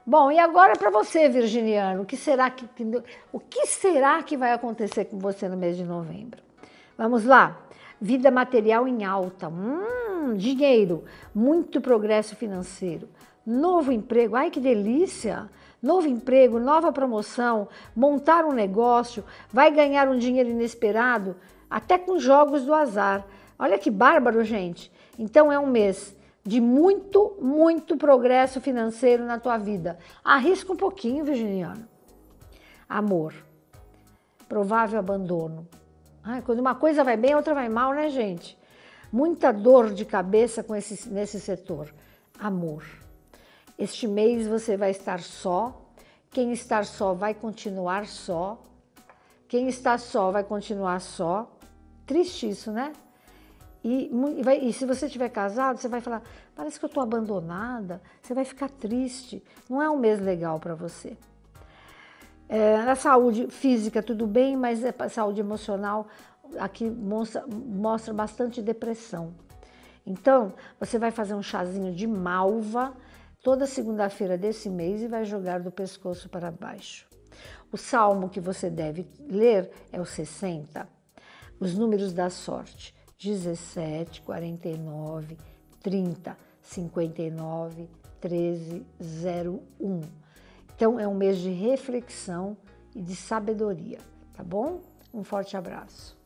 Bom, e agora para você, virginiano, o que será que vai acontecer com você no mês de novembro? Vamos lá. Vida material em alta, dinheiro, muito progresso financeiro, novo emprego, ai que delícia! Novo emprego, nova promoção, montar um negócio, vai ganhar um dinheiro inesperado, até com jogos do azar. Olha que bárbaro, gente! Então é um mês de muito progresso financeiro na tua vida. Arrisca um pouquinho, virginiano. Amor, provável abandono. Quando uma coisa vai bem, a outra vai mal, né, gente? Muita dor de cabeça nesse setor. Amor. Este mês você vai estar só. Quem está só vai continuar só. Quem está só vai continuar só. Triste isso, né? E se você estiver casado, você vai falar, parece que eu estou abandonada. Você vai ficar triste. Não é um mês legal para você. Na saúde física tudo bem, mas a saúde emocional aqui mostra bastante depressão. Então, você vai fazer um chazinho de malva toda segunda-feira desse mês e vai jogar do pescoço para baixo. O salmo que você deve ler é o 60. Os números da sorte: 17, 49, 30, 59, 13, 01. Então, é um mês de reflexão e de sabedoria, tá bom? Um forte abraço.